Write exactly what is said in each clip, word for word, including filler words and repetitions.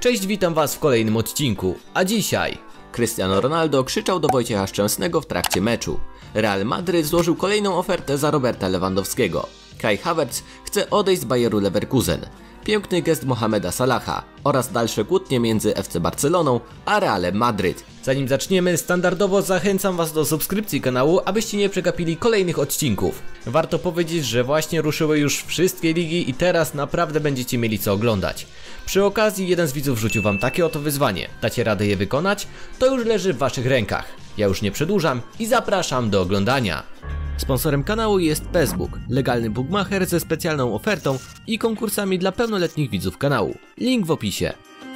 Cześć, witam was w kolejnym odcinku, a dzisiaj Cristiano Ronaldo krzyczał do Wojciecha Szczęsnego w trakcie meczu. Real Madryt złożył kolejną ofertę za Roberta Lewandowskiego. Kai Havertz chce odejść z Bayeru Leverkusen. Piękny gest Mohameda Salaha oraz dalsze kłótnie między F C Barceloną a Realem Madryt. Zanim zaczniemy, standardowo zachęcam was do subskrypcji kanału, abyście nie przegapili kolejnych odcinków. Warto powiedzieć, że właśnie ruszyły już wszystkie ligi i teraz naprawdę będziecie mieli co oglądać. Przy okazji jeden z widzów rzucił wam takie oto wyzwanie. Dacie radę je wykonać? To już leży w waszych rękach. Ja już nie przedłużam i zapraszam do oglądania. Sponsorem kanału jest PESBook, legalny bookmacher ze specjalną ofertą i konkursami dla pełnoletnich widzów kanału. Link w opisie.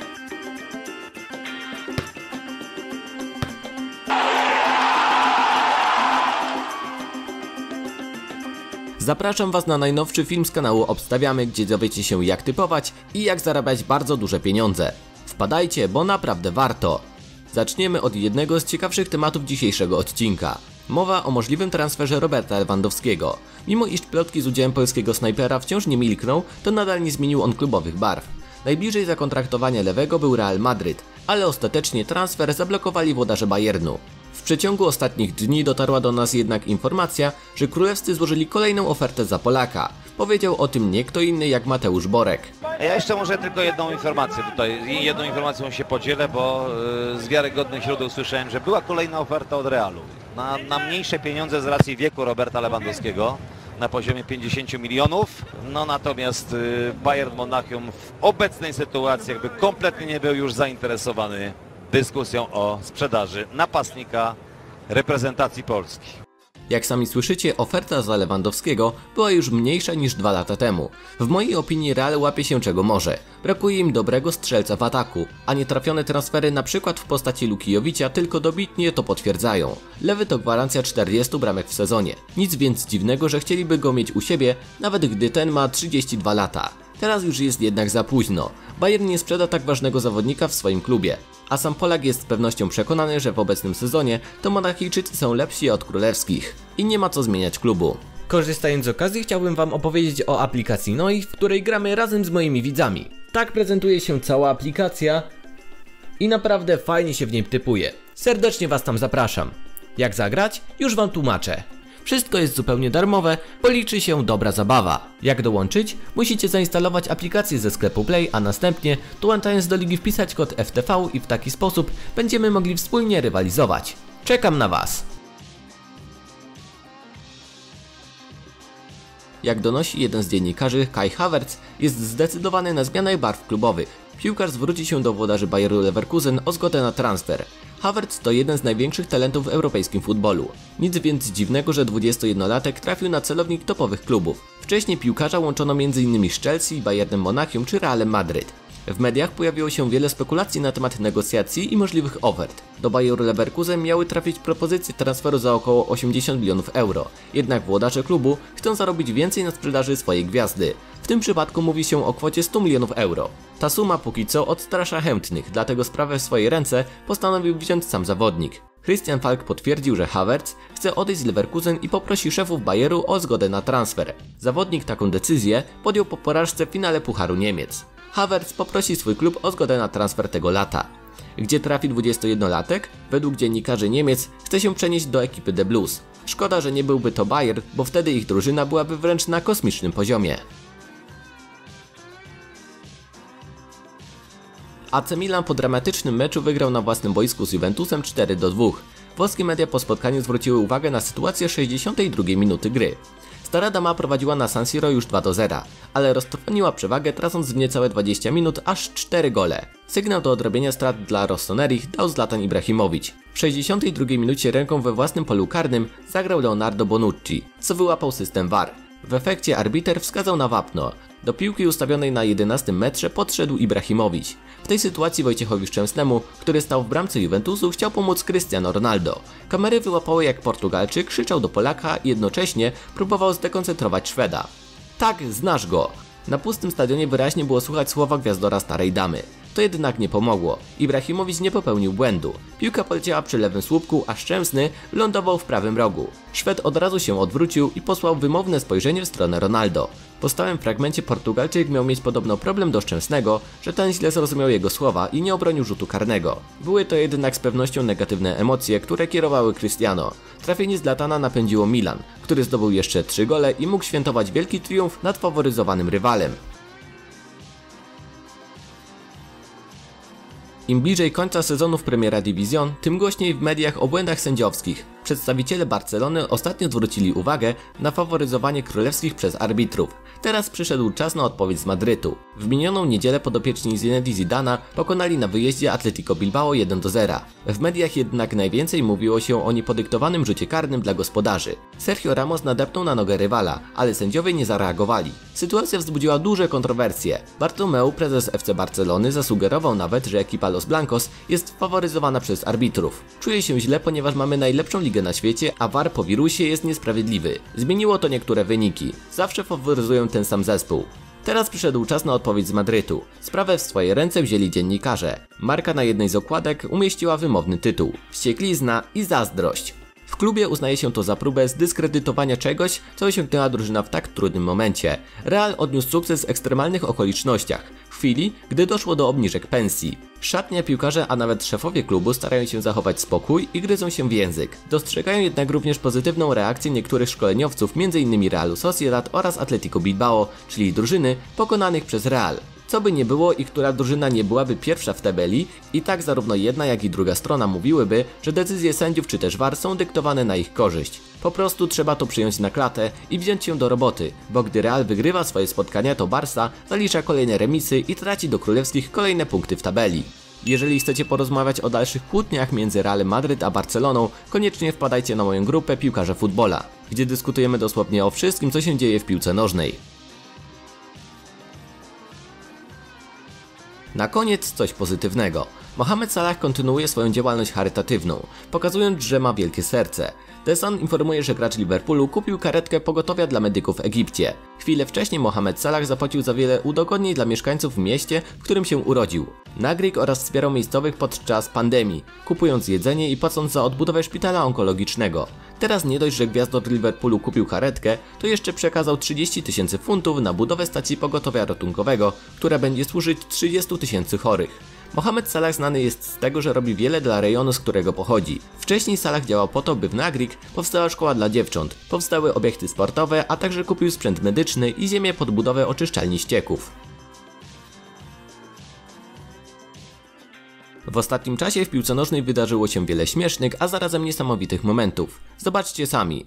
Zapraszam was na najnowszy film z kanału Obstawiamy, gdzie dowiecie się jak typować i jak zarabiać bardzo duże pieniądze. Wpadajcie, bo naprawdę warto. Zaczniemy od jednego z ciekawszych tematów dzisiejszego odcinka. Mowa o możliwym transferze Roberta Lewandowskiego. Mimo iż plotki z udziałem polskiego snajpera wciąż nie milkną, to nadal nie zmienił on klubowych barw. Najbliżej zakontraktowania lewego był Real Madryt, ale ostatecznie transfer zablokowali włodarze Bayernu. W przeciągu ostatnich dni dotarła do nas jednak informacja, że królewscy złożyli kolejną ofertę za Polaka. Powiedział o tym nie kto inny jak Mateusz Borek. Ja jeszcze może tylko jedną informację tutaj, jedną informacją się podzielę, bo z wiarygodnych źródeł słyszałem, że była kolejna oferta od Realu na, na mniejsze pieniądze z racji wieku Roberta Lewandowskiego na poziomie pięćdziesięciu milionów, no natomiast Bayern Monachium w obecnej sytuacji jakby kompletnie nie był już zainteresowany dyskusją o sprzedaży napastnika reprezentacji Polski. Jak sami słyszycie, oferta za Lewandowskiego była już mniejsza niż dwa lata temu. W mojej opinii Real łapie się czego może. Brakuje im dobrego strzelca w ataku, a nietrafione transfery np. w postaci Luki Jovicia tylko dobitnie to potwierdzają. Lewy to gwarancja czterdziestu bramek w sezonie. Nic więc dziwnego, że chcieliby go mieć u siebie, nawet gdy ten ma trzydzieści dwa lata. Teraz już jest jednak za późno. Bayern nie sprzeda tak ważnego zawodnika w swoim klubie. A sam Polak jest z pewnością przekonany, że w obecnym sezonie to Monachijczycy są lepsi od królewskich i nie ma co zmieniać klubu. Korzystając z okazji, chciałbym wam opowiedzieć o aplikacji Noi, w której gramy razem z moimi widzami. Tak prezentuje się cała aplikacja i naprawdę fajnie się w niej typuje. Serdecznie was tam zapraszam. Jak zagrać? Już wam tłumaczę. Wszystko jest zupełnie darmowe, bo liczy się dobra zabawa. Jak dołączyć? Musicie zainstalować aplikację ze sklepu Play, a następnie dołączając do ligi wpisać kod F T V i w taki sposób będziemy mogli wspólnie rywalizować. Czekam na was! Jak donosi jeden z dziennikarzy, Kai Havertz jest zdecydowany na zmianę barw klubowych. Piłkarz zwróci się do włodarzy Bayeru Leverkusen o zgodę na transfer. Havertz to jeden z największych talentów w europejskim futbolu. Nic więc dziwnego, że dwudziestojednolatek trafił na celownik topowych klubów. Wcześniej piłkarza łączono między innymi z Chelsea, Bayernem Monachium czy Realem Madryt. W mediach pojawiło się wiele spekulacji na temat negocjacji i możliwych ofert. Do Bayeru Leverkusen miały trafić propozycje transferu za około osiemdziesiąt milionów euro. Jednak włodarze klubu chcą zarobić więcej na sprzedaży swojej gwiazdy. W tym przypadku mówi się o kwocie stu milionów euro. Ta suma póki co odstrasza chętnych, dlatego sprawę w swoje ręce postanowił wziąć sam zawodnik. Christian Falk potwierdził, że Havertz chce odejść z Leverkusen i poprosi szefów Bayeru o zgodę na transfer. Zawodnik taką decyzję podjął po porażce w finale Pucharu Niemiec. Havertz poprosi swój klub o zgodę na transfer tego lata. Gdzie trafi dwudziestojednolatek? Według dziennikarzy Niemiec chce się przenieść do ekipy The Blues. Szkoda, że nie byłby to Bayern, bo wtedy ich drużyna byłaby wręcz na kosmicznym poziomie. A C Milan po dramatycznym meczu wygrał na własnym boisku z Juventusem cztery do dwóch. Włoskie media po spotkaniu zwróciły uwagę na sytuację sześćdziesiątej drugiej minuty gry. Stara dama prowadziła na San Siro już dwa do zera, ale roztrwoniła przewagę, tracąc w niecałe dwadzieścia minut aż cztery gole. Sygnał do odrobienia strat dla Rossoneri dał Zlatan Ibrahimowicz. W sześćdziesiątej drugiej minucie ręką we własnym polu karnym zagrał Leonardo Bonucci, co wyłapał system V A R. W efekcie arbiter wskazał na wapno. Do piłki ustawionej na jedenastym metrze podszedł Ibrahimowicz. W tej sytuacji Wojciechowi Szczęsnemu, który stał w bramce Juventusu, chciał pomóc Cristiano Ronaldo. Kamery wyłapały, jak Portugalczyk krzyczał do Polaka i jednocześnie próbował zdekoncentrować Szweda. Tak, znasz go! Na pustym stadionie wyraźnie było słychać słowa gwiazdora starej damy. To jednak nie pomogło. Ibrahimowicz nie popełnił błędu. Piłka poleciała przy lewym słupku, a Szczęsny lądował w prawym rogu. Szwed od razu się odwrócił i posłał wymowne spojrzenie w stronę Ronaldo. Po stałym fragmencie Portugalczyk miał mieć podobno problem do Szczęsnego, że ten źle zrozumiał jego słowa i nie obronił rzutu karnego. Były to jednak z pewnością negatywne emocje, które kierowały Cristiano. Trafienie Zlatana napędziło Milan, który zdobył jeszcze trzy gole i mógł świętować wielki triumf nad faworyzowanym rywalem. Im bliżej końca sezonu w Primera División, tym głośniej w mediach o błędach sędziowskich. Przedstawiciele Barcelony ostatnio zwrócili uwagę na faworyzowanie królewskich przez arbitrów. Teraz przyszedł czas na odpowiedź z Madrytu. W minioną niedzielę podopieczni Zinedine Zidana pokonali na wyjeździe Atletico Bilbao jeden do zera. W mediach jednak najwięcej mówiło się o niepodyktowanym rzucie karnym dla gospodarzy. Sergio Ramos nadepnął na nogę rywala, ale sędziowie nie zareagowali. Sytuacja wzbudziła duże kontrowersje. Bartomeu, prezes F C Barcelony, zasugerował nawet, że ekipa Los Blancos jest faworyzowana przez arbitrów. Czuję się źle, ponieważ mamy najlepszą ligę na świecie, a V A R po wirusie jest niesprawiedliwy. Zmieniło to niektóre wyniki. Zawsze faworyzują ten sam zespół. Teraz przyszedł czas na odpowiedź z Madrytu. Sprawę w swoje ręce wzięli dziennikarze. Marka na jednej z okładek umieściła wymowny tytuł: Wścieklizna i zazdrość. W klubie uznaje się to za próbę zdyskredytowania czegoś, co osiągnęła drużyna w tak trudnym momencie. Real odniósł sukces w ekstremalnych okolicznościach, w chwili, gdy doszło do obniżek pensji. Szatnia, piłkarze, a nawet szefowie klubu starają się zachować spokój i gryzą się w język. Dostrzegają jednak również pozytywną reakcję niektórych szkoleniowców, między innymi Realu Sociedad oraz Atletico Bilbao, czyli drużyny pokonanych przez Real. Co by nie było i która drużyna nie byłaby pierwsza w tabeli, i tak zarówno jedna jak i druga strona mówiłyby, że decyzje sędziów czy też V A R są dyktowane na ich korzyść. Po prostu trzeba to przyjąć na klatę i wziąć się do roboty, bo gdy Real wygrywa swoje spotkania, to Barca zalicza kolejne remisy i traci do królewskich kolejne punkty w tabeli. Jeżeli chcecie porozmawiać o dalszych kłótniach między Realem Madryt a Barceloną, koniecznie wpadajcie na moją grupę Piłkarze Futbola, gdzie dyskutujemy dosłownie o wszystkim, co się dzieje w piłce nożnej. Na koniec coś pozytywnego. Mohamed Salah kontynuuje swoją działalność charytatywną, pokazując, że ma wielkie serce. The Sun informuje, że gracz Liverpoolu kupił karetkę pogotowia dla medyków w Egipcie. Chwilę wcześniej Mohamed Salah zapłacił za wiele udogodnień dla mieszkańców w mieście, w którym się urodził. Nagryk oraz wspierał miejscowych podczas pandemii, kupując jedzenie i płacąc za odbudowę szpitala onkologicznego. Teraz nie dość, że gwiazdor Liverpoolu kupił karetkę, to jeszcze przekazał trzydzieści tysięcy funtów na budowę stacji pogotowia ratunkowego, która będzie służyć trzydziestu tysięcy chorych. Mohamed Salah znany jest z tego, że robi wiele dla rejonu, z którego pochodzi. Wcześniej Salah działał po to, by w Nagrik powstała szkoła dla dziewcząt, powstały obiekty sportowe, a także kupił sprzęt medyczny i ziemię pod budowę oczyszczalni ścieków. W ostatnim czasie w piłce nożnej wydarzyło się wiele śmiesznych, a zarazem niesamowitych momentów. Zobaczcie sami.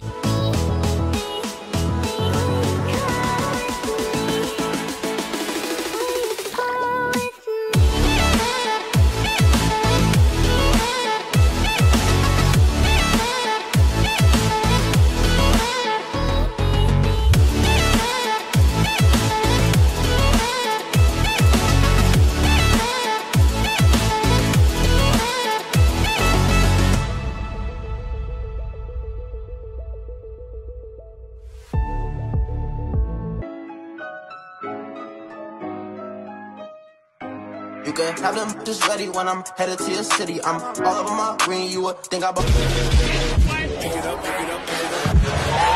You can have them just ready when I'm headed to your city. I'm all over my green, you would think I bought. Pick it up, pick it up, pick it up.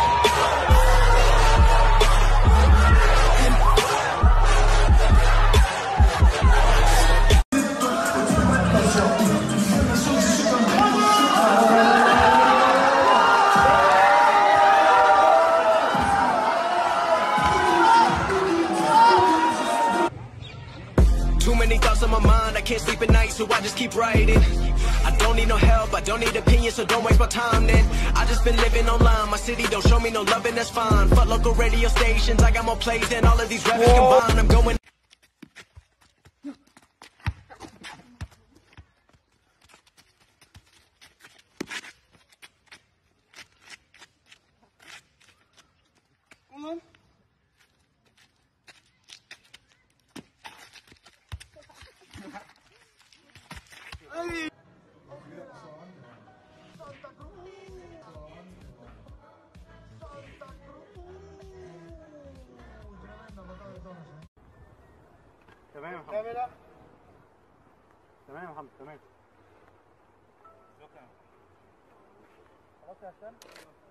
Too many thoughts on my mind, I can't sleep at night, so I just keep writing. I don't need no help, I don't need opinions, so don't waste my time then. I just been living online, my city don't show me no love and that's fine. Fuck local radio stations, I got more plays than all of these rappers combined. I'm going. تمام يا محمد. تمام يا محمد تمام. خلاص يا هشام.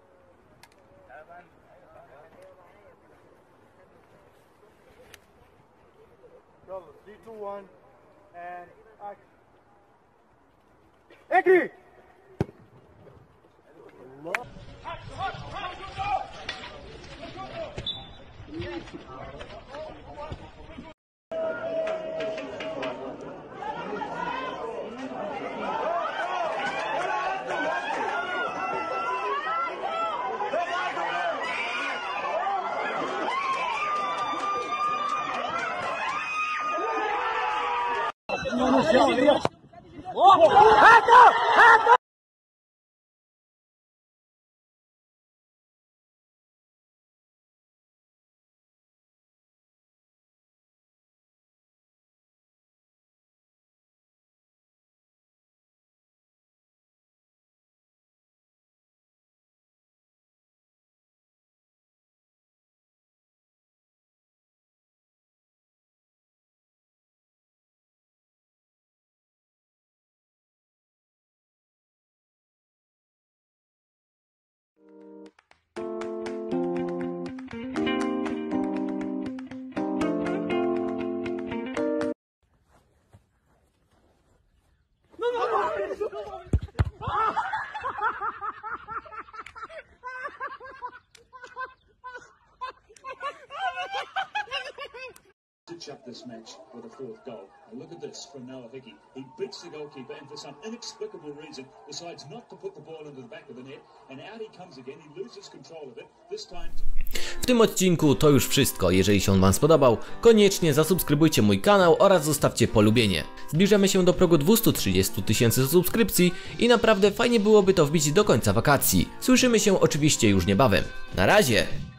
يلا three two one and action. اجري. الله. Up this match with a fourth goal. And look at this from Noah Hickey. He beats the goalkeeper and for some inexplicable reason decides not to put the ball into the back of the net and out he comes again. He loses control of it. This time... W tym odcinku to już wszystko. Jeżeli się on Wam spodobał, koniecznie zasubskrybujcie mój kanał oraz zostawcie polubienie. Zbliżamy się do progu dwieście trzydzieści tysięcy subskrypcji i naprawdę fajnie byłoby to wbić do końca wakacji. Słyszymy się oczywiście już niebawem. Na razie!